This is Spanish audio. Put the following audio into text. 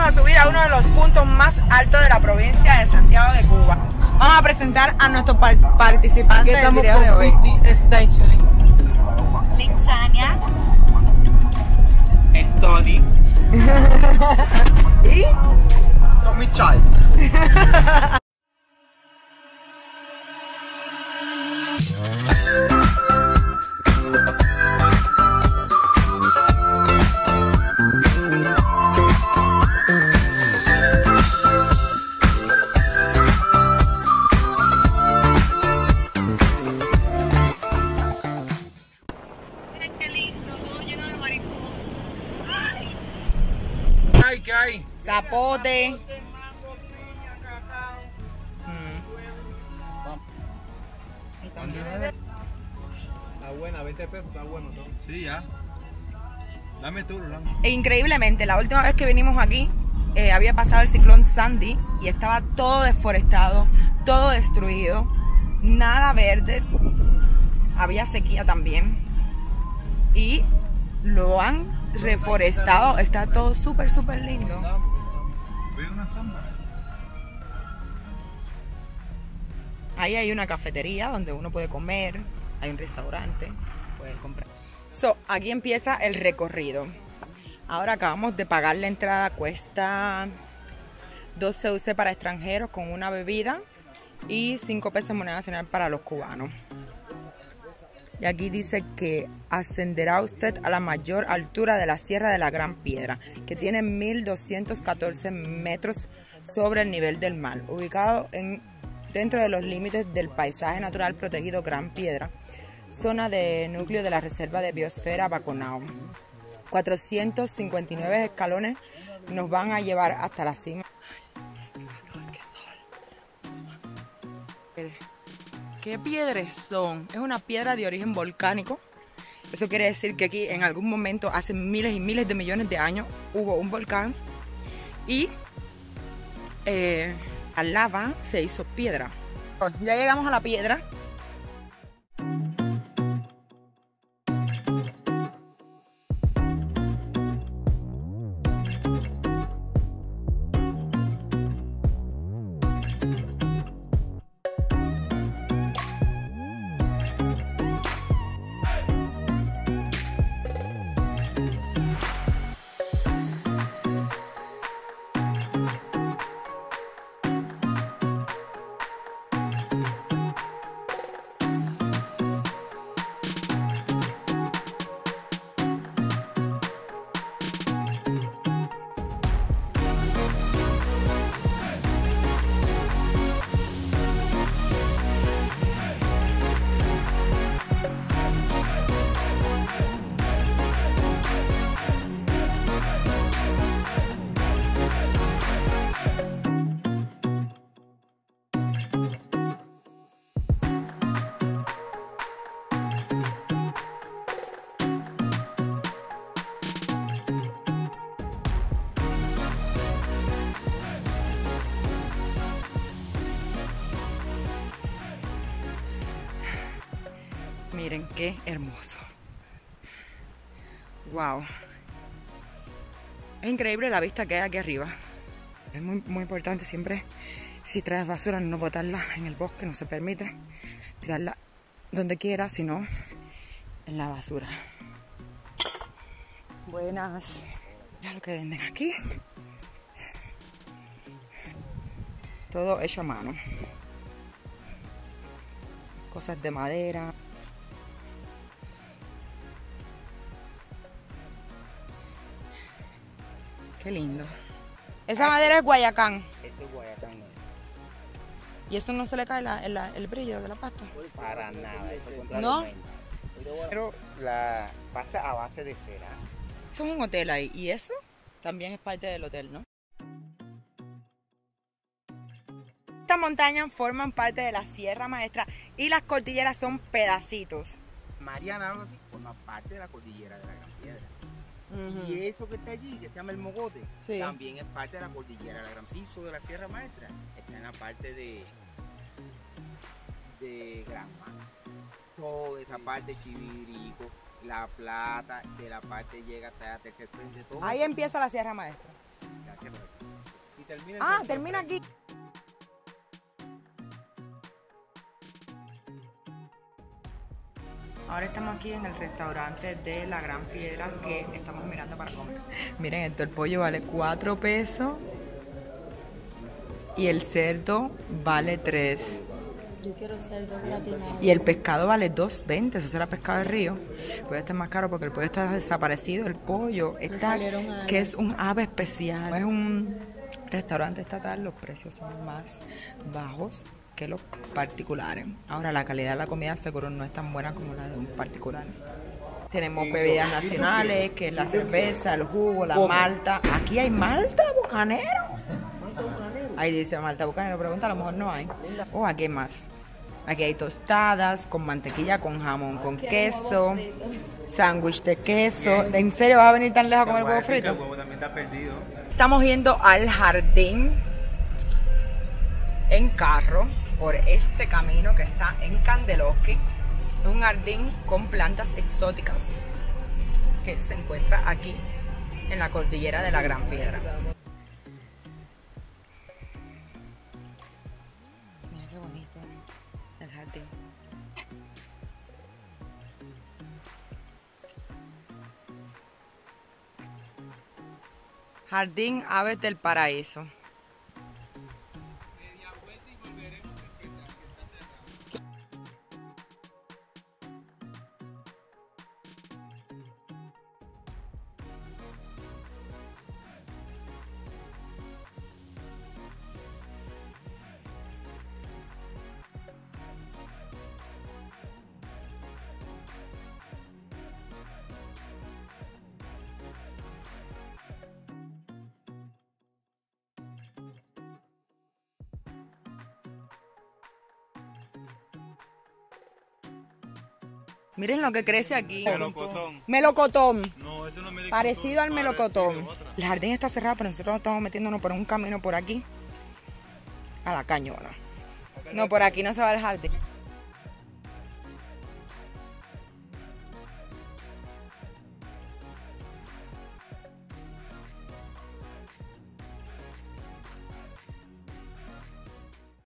a subir a uno de los puntos más altos de la provincia de Santiago de Cuba. Vamos a presentar a nuestros participantes del video de hoy. Lixania. Tony. ¿Y? Tommy Childs. ¿Qué hay? Zapote. Está buena, 20 pesos, está bueno todo. Sí, ya. Dame tú, Rolando. E increíblemente, la última vez que vinimos aquí, había pasado el ciclón Sandy y estaba todo deforestado, todo destruido, nada verde, había sequía también y lo han reforestado, está todo súper lindo. Veo una sombra. Ahí hay una cafetería donde uno puede comer, hay un restaurante, puedes comprar. Aquí empieza el recorrido. Ahora acabamos de pagar la entrada, cuesta 2 CUC para extranjeros con una bebida y 5 pesos en moneda nacional para los cubanos. Y aquí dice que ascenderá usted a la mayor altura de la Sierra de la Gran Piedra, que tiene 1214 metros sobre el nivel del mar, ubicado dentro de los límites del paisaje natural protegido Gran Piedra, zona de núcleo de la Reserva de Biosfera Baconao. 459 escalones nos van a llevar hasta la cima. ¿Qué piedras son? Es una piedra de origen volcánico. Eso quiere decir que aquí en algún momento, hace miles y miles de millones de años, hubo un volcán y la lava se hizo piedra. Ya llegamos a la piedra. Miren qué hermoso. Wow. Es increíble la vista que hay aquí arriba. Es muy importante siempre, si traes basura, no botarla en el bosque, no se permite tirarla donde quiera, sino en la basura. Buenas. Mira lo que venden aquí. Todo hecho a mano. Cosas de madera. Qué lindo. Esa madera es Guayacán. Ese es Guayacán. ¿Y eso no se le cae el brillo de la pasta? Para nada, eso ¿No? Pero la pasta a base de cera. Es un hotel ahí. Y eso también es parte del hotel, ¿no? Estas montañas forman parte de la Sierra Maestra y las cordilleras son pedacitos. Mariana, algo así, forma parte de la cordillera de la Gran Piedra. Y eso que está allí, que se llama el Mogote, sí, también es parte de la cordillera de la Gran Piso de la Sierra Maestra. Está en la parte de Granma. Toda esa parte, Chivirico, La Plata, de la parte llega hasta el tercer frente. Todo ahí eso. empieza la Sierra Maestra. Sí, la Sierra Maestra. termina Ah, termina aquí. Ahora estamos aquí en el restaurante de La Gran Piedra que estamos mirando para comer. Miren esto, el pollo vale 4 pesos y el cerdo vale 3. Yo quiero cerdo gratinado. Y el pescado vale 2.20, eso será pescado de río. Puede estar más caro porque el pollo está desaparecido, el pollo está, que es un ave especial. Es un restaurante estatal, los precios son más bajos que los particulares. Ahora la calidad de la comida seguro no es tan buena como la de un particular. Tenemos bebidas nacionales, que es la cerveza, el jugo, la malta. Aquí hay malta bucanero. Ahí dice malta bucanero, pregunta, a lo mejor no hay. Oh, aquí hay más. Aquí hay tostadas con mantequilla, con jamón, con queso, sándwich de queso. ¿En serio vas a venir tan lejos a comer huevo frito? El huevo también está perdido. Estamos yendo al jardín en carro por este camino que está en Candeloski. Es un jardín con plantas exóticas que se encuentra aquí en la cordillera de la Gran Piedra. Mira qué bonito el jardín. Jardín Aves del Paraíso. Miren lo que crece aquí. Melocotón. Melocotón. No, eso no es melocotón. Parecido al melocotón. Parecido, otra. El jardín está cerrado, pero nosotros estamos metiéndonos por un camino por aquí. A la cañona. No, por aquí no se va al jardín.